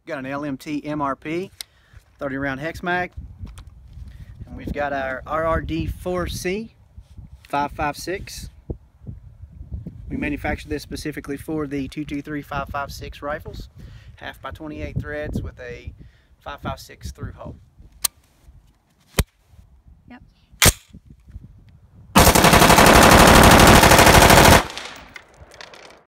got an LMT MRP 30 round hex mag, and we've got our RRD-4C 5.56. We manufactured this specifically for the 223 5.56 rifles, half by 28 threads with a 5.56 through hole.